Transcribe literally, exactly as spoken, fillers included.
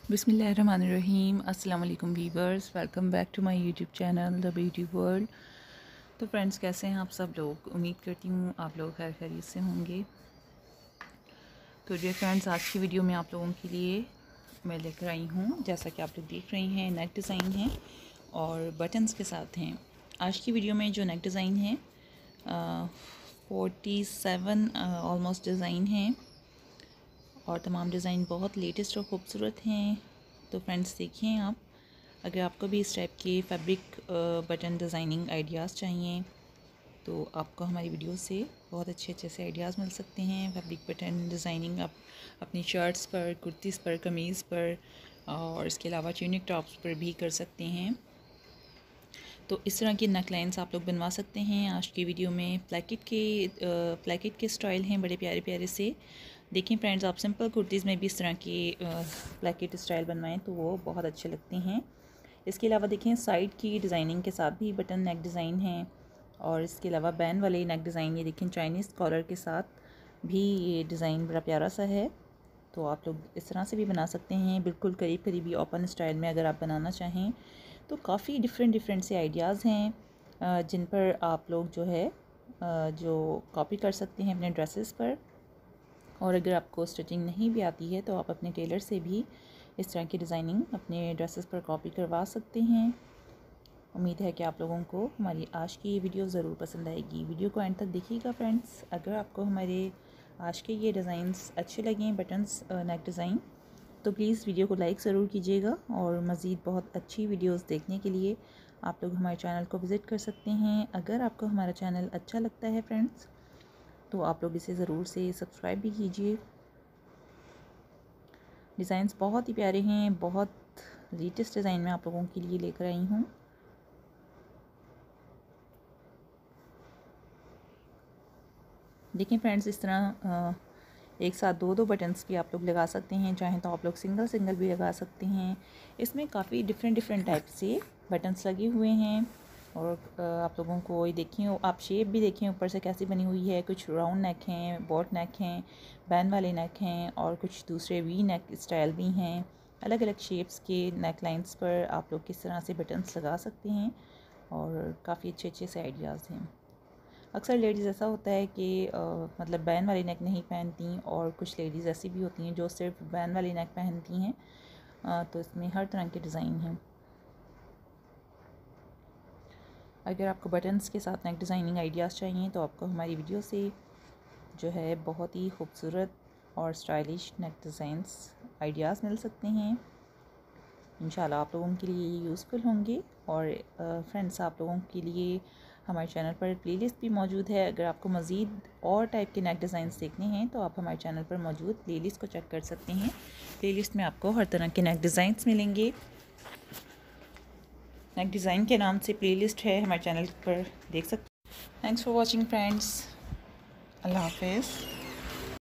बिस्मिल्लाहिर्रहमानिर्रहीम। अस्सलाम वालेकुम viewers, welcome back to my YouTube channel the beauty world. तो फ्रेंड्स, कैसे हैं आप सब लोग? उम्मीद करती हूँ आप लोग खैर खैरियत से होंगे। तो डियर फ्रेंड्स, आज की वीडियो में आप लोगों के लिए मैं लेकर आई हूँ, जैसा कि आप लोग देख रही हैं, नेक डिज़ाइन है और बटन्स के साथ हैं। आज की वीडियो में जो नेक डिज़ाइन है फोर्टी सेवन ऑलमोस्ट डिज़ाइन है और तमाम डिज़ाइन बहुत लेटेस्ट और ख़ूबसूरत हैं। तो फ्रेंड्स देखिए, आप अगर आपको भी इस टाइप के फैब्रिक बटन डिज़ाइनिंग आइडियाज़ चाहिए तो आपको हमारी वीडियो से बहुत अच्छे अच्छे से आइडियाज़ मिल सकते हैं। फैब्रिक बटन डिज़ाइनिंग आप अपनी शर्ट्स पर, कुर्तीज़ पर, कमीज़ पर और इसके अलावा ट्यूनिक टॉप्स पर भी कर सकते हैं। तो इस तरह की नेक लाइन्स आप लोग बनवा सकते हैं। आज की वीडियो में प्लैकेट के प्लैकेट के स्टाइल हैं, बड़े प्यारे प्यारे से। देखिए फ्रेंड्स, आप सिंपल कुर्तीज़ में भी इस तरह के प्लैकेट स्टाइल बनवाएं तो वो बहुत अच्छे लगते हैं। इसके अलावा देखें, साइड की डिज़ाइनिंग के साथ भी बटन नेक डिज़ाइन हैं और इसके अलावा बैन वाले नेक डिज़ाइन, ये देखें चाइनीज़ कॉलर के साथ भी ये डिज़ाइन बड़ा प्यारा सा है। तो आप लोग इस तरह से भी बना सकते हैं, बिल्कुल करीब करीबी ओपन स्टाइल में अगर आप बनाना चाहें तो काफ़ी डिफरेंट डिफरेंट से आइडियाज़ हैं जिन पर आप लोग जो है जो कॉपी कर सकते हैं अपने ड्रेसेस पर। और अगर आपको स्टिचिंग नहीं भी आती है तो आप अपने टेलर से भी इस तरह की डिज़ाइनिंग अपने ड्रेसेस पर कॉपी करवा सकते हैं। उम्मीद है कि आप लोगों को हमारी आज की ये वीडियो ज़रूर पसंद आएगी। वीडियो को एंड तक देखिएगा फ्रेंड्स। अगर आपको हमारे आज के ये डिज़ाइंस अच्छे लगें, बटन्स नेक डिज़ाइन, तो प्लीज़ वीडियो को लाइक ज़रूर कीजिएगा। और मज़ीद बहुत अच्छी वीडियोस देखने के लिए आप लोग हमारे चैनल को विज़िट कर सकते हैं। अगर आपको हमारा चैनल अच्छा लगता है फ्रेंड्स तो आप लोग इसे ज़रूर से सब्सक्राइब भी कीजिए। डिज़ाइंस बहुत ही प्यारे हैं, बहुत लेटेस्ट डिज़ाइन में आप लोगों के लिए लेकर आई हूँ। देखिए फ्रेंड्स, इस तरह एक साथ दो दो बटन्स भी आप लोग लगा सकते हैं, चाहें तो आप लोग सिंगल सिंगल भी लगा सकते हैं। इसमें काफ़ी डिफरेंट डिफरेंट टाइप से बटन्स लगे हुए हैं और आप लोगों को ये देखिए, आप शेप भी देखें ऊपर से कैसी बनी हुई है। कुछ राउंड नेक हैं, बॉट नेक हैं, बैन वाले नेक हैं और कुछ दूसरे वी नेक स्टाइल भी हैं। अलग अलग शेप्स के नेक लाइन्स पर आप लोग किस तरह से बटन्स लगा सकते हैं और काफ़ी अच्छे अच्छे से आइडियाज़ हैं। अक्सर लेडीज़ ऐसा होता है कि आ, मतलब बैन वाली नेक नहीं पहनती और कुछ लेडीज़ ऐसी भी होती हैं जो सिर्फ बैन वाली नेक पहनती हैं। आ, तो इसमें हर तरह के डिज़ाइन हैं। अगर आपको बटन्स के साथ नेक डिज़ाइनिंग आइडियाज़ चाहिए तो आपको हमारी वीडियो से जो है बहुत ही खूबसूरत और स्टाइलिश नेक डिज़ाइंस आइडियाज़ मिल सकते हैं। इंशाल्लाह आप लोगों के लिए ये यूज़फुल होंगे। और फ्रेंड्स, आप लोगों के लिए हमारे चैनल पर प्लेलिस्ट भी मौजूद है। अगर आपको मज़ीद और टाइप के नेक डिज़ाइंस देखने हैं तो आप हमारे चैनल पर मौजूद प्लेलिस्ट को चेक कर सकते हैं। प्लेलिस्ट में आपको हर तरह के नेक डिज़ाइंस मिलेंगे। नेक डिज़ाइन के नाम से प्लेलिस्ट है, हमारे चैनल पर देख सकते हैं। Thanks for watching friends. अल्लाह हाफिज़।